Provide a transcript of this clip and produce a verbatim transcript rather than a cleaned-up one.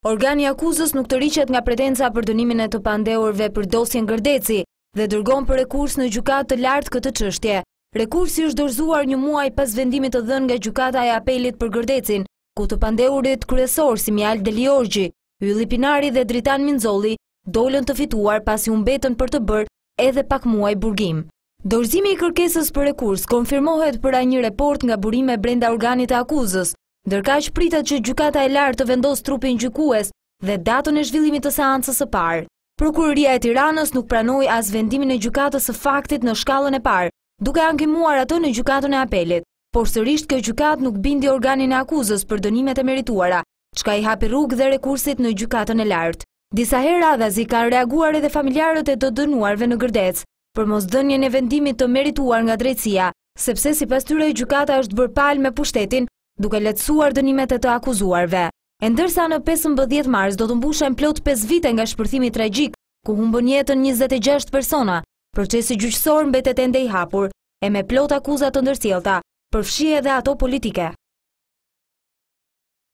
Organi akuzës nuk të riqet nga pretenca për dënimin e të pandeurve për dosjen Gërdeci dhe dërgon për rekurs në gjykatë të lartë këtë çështje. Rekursi është dorëzuar një muaj pas vendimit të dhënë nga gjykata e apelit për Gërdecin, ku të pandeurit kryesor si Mjal Deliorgji, Ylli Pinari dhe Dritan Minzolli dolën të fituar pasi u mbetën për të bërë edhe pak muaj burgim. Dorëzimi i kërkesës për rekurs konfirmohet për një report nga burime brenda organit të akuzës, ndërkaq pritet që gjykata e lartë të vendos trupin gjykues dhe datën e zhvillimit të seancës së parë. Prokuroria e Tiranës nuk pranoi as vendimin e gjykatës së faktit në shkallën e parë, duke ankimuar atë në gjykatën e apelit, por sërish kjo gjykatë nuk bindi organin e akuzës për dënimet e merituara, çka i hapi rrugë dhe rekursit në gjykatën e lartë. Disa herë radhazi kanë reaguar edhe familjarët e të dënuarve në Gërdec për mosdhënien e vendimit të merituar nga drejtësia, sepse sipas tyre gjykata është bërë palë me pushtetin, duke lehtësuar dënimet e të akuzuarve. E ndërsa në pesëmbëdhjetë mars do të mbushen plot pesë vite nga shpërthimi tragjik, ku humbën jetën njëzet e gjashtë persona, procesi gjyqësor mbetet ende i hapur, e me plot akuza të ndërsjellta, përfshi edhe ato politike.